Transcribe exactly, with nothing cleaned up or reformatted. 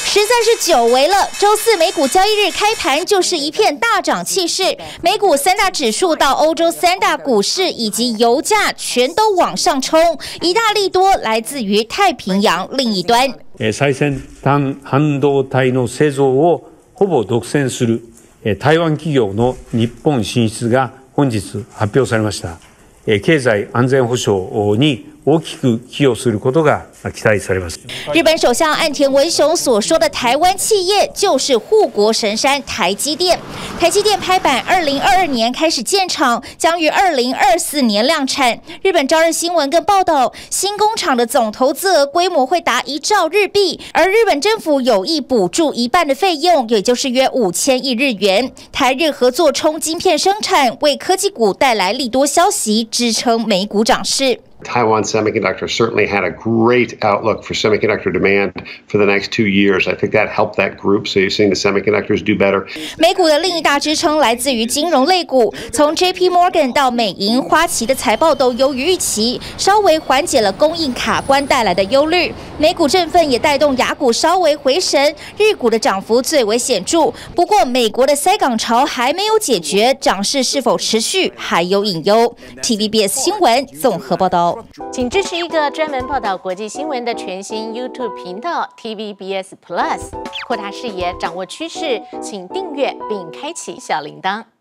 实在是久违了。周四美股交易日开盘就是一片大涨气势，美股三大指数到欧洲三大股市以及油价全都往上冲，一大利多来自于太平洋另一端。 最先端半導体の製造をほぼ独占する台湾企業の日本進出が本日発表されました。経済安全保障に大きく寄与することが期待されます。 日本首相岸田文雄所说的台湾企业就是护国神山台积电。台积电拍板，二零二二年开始建厂，将于二零二四年量产。日本朝日新闻更报道，新工厂的总投资额规模会达一兆日币，而日本政府有意补助一半的费用，也就是约五千亿日元。台日合作冲晶片生产，为科技股带来利多消息，支撑美股涨势。 Taiwan Semiconductor certainly had a great outlook for semiconductor demand for the next two years. I think that helped that group. So you're seeing the semiconductors do better. 美股的另一大支撑来自于金融类股，从 J P Morgan 到美银、花旗的财报都优于预期，稍微缓解了供应卡关带来的忧虑。美股振奋也带动亚股稍微回神，日股的涨幅最为显著。不过，美国的塞港潮还没有解决，涨势是否持续还有隐忧。T V B S 新闻综合报道。 请支持一个专门报道国际新闻的全新 YouTube 频道 T V B S Plus， 扩大视野，掌握趋势，请订阅并开启小铃铛。